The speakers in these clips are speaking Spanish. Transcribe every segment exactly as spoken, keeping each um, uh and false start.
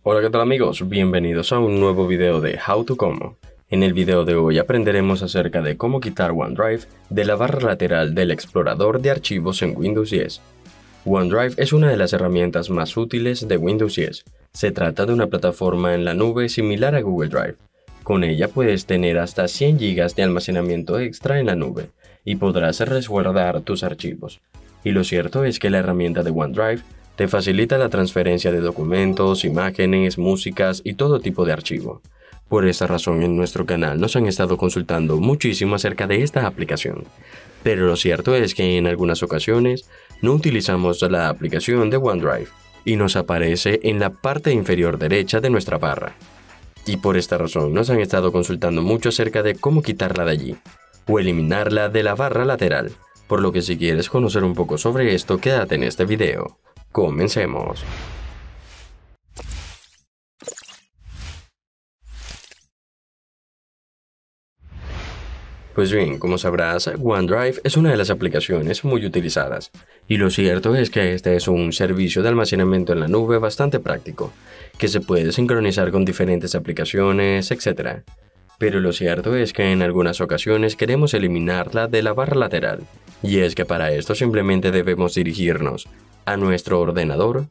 Hola, ¿qué tal amigos? Bienvenidos a un nuevo video de How to Como. En el video de hoy aprenderemos acerca de cómo quitar OneDrive de la barra lateral del explorador de archivos en Windows diez. OneDrive es una de las herramientas más útiles de Windows diez. Se trata de una plataforma en la nube similar a Google Drive. Con ella puedes tener hasta cien gigas de almacenamiento extra en la nube y podrás resguardar tus archivos. Y lo cierto es que la herramienta de OneDrive te facilita la transferencia de documentos, imágenes, músicas y todo tipo de archivo. Por esta razón en nuestro canal nos han estado consultando muchísimo acerca de esta aplicación. Pero lo cierto es que en algunas ocasiones no utilizamos la aplicación de OneDrive y nos aparece en la parte inferior derecha de nuestra barra. Y por esta razón nos han estado consultando mucho acerca de cómo quitarla de allí o eliminarla de la barra lateral. Por lo que si quieres conocer un poco sobre esto, quédate en este video. Comencemos. Pues bien, como sabrás, OneDrive es una de las aplicaciones muy utilizadas, y lo cierto es que este es un servicio de almacenamiento en la nube bastante práctico, que se puede sincronizar con diferentes aplicaciones, etcétera. Pero lo cierto es que en algunas ocasiones queremos eliminarla de la barra lateral, y es que para esto simplemente debemos dirigirnos a nuestro ordenador.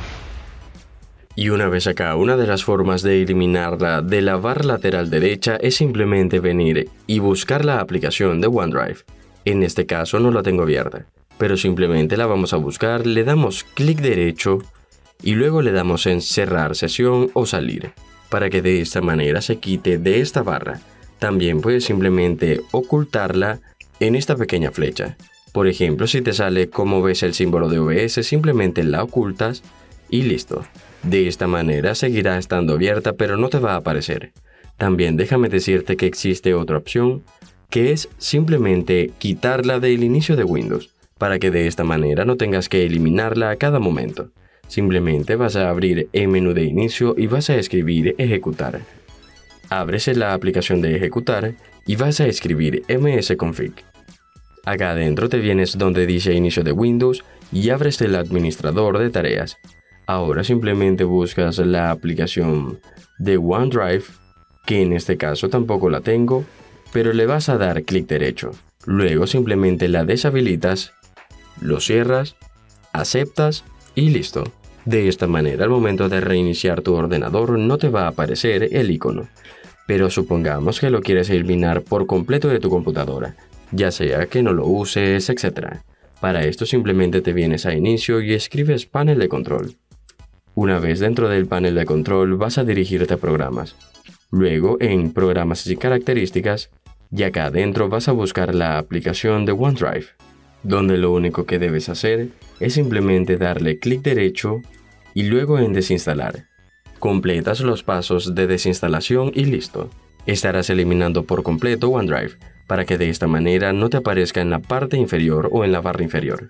Y una vez acá, una de las formas de eliminarla de la barra lateral derecha es simplemente venir y buscar la aplicación de OneDrive. En este caso no la tengo abierta, pero simplemente la vamos a buscar, le damos clic derecho y luego le damos en cerrar sesión o salir, para que de esta manera se quite de esta barra. También puedes simplemente ocultarla en esta pequeña flecha. Por ejemplo, si te sale como ves el símbolo de O B S, simplemente la ocultas y listo. De esta manera seguirá estando abierta, pero no te va a aparecer. También déjame decirte que existe otra opción, que es simplemente quitarla del inicio de Windows, para que de esta manera no tengas que eliminarla a cada momento. Simplemente vas a abrir el menú de inicio y vas a escribir ejecutar. Abres la aplicación de ejecutar y vas a escribir msconfig. Acá adentro te vienes donde dice inicio de Windows y abres el administrador de tareas. Ahora simplemente buscas la aplicación de OneDrive, que en este caso tampoco la tengo, pero le vas a dar clic derecho. Luego simplemente la deshabilitas, lo cierras, aceptas y listo. De esta manera al momento de reiniciar tu ordenador no te va a aparecer el icono. Pero supongamos que lo quieres eliminar por completo de tu computadora, ya sea que no lo uses, etcétera. Para esto simplemente te vienes a inicio y escribes panel de control. Una vez dentro del panel de control vas a dirigirte a programas. Luego en programas y características, y acá adentro vas a buscar la aplicación de OneDrive, donde lo único que debes hacer es simplemente darle clic derecho y luego en desinstalar. Completas los pasos de desinstalación y listo. Estarás eliminando por completo OneDrive, para que de esta manera no te aparezca en la parte inferior o en la barra inferior.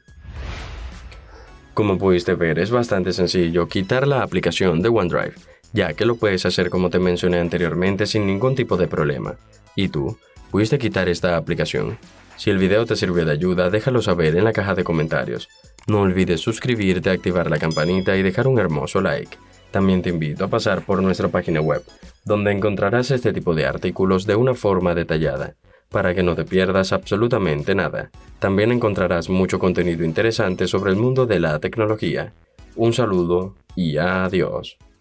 Como pudiste ver, es bastante sencillo quitar la aplicación de OneDrive, ya que lo puedes hacer como te mencioné anteriormente sin ningún tipo de problema. ¿Y tú? ¿Pudiste quitar esta aplicación? Si el video te sirvió de ayuda, déjalo saber en la caja de comentarios. No olvides suscribirte, activar la campanita y dejar un hermoso like. También te invito a pasar por nuestra página web, donde encontrarás este tipo de artículos de una forma detallada, para que no te pierdas absolutamente nada. También encontrarás mucho contenido interesante sobre el mundo de la tecnología. Un saludo y adiós.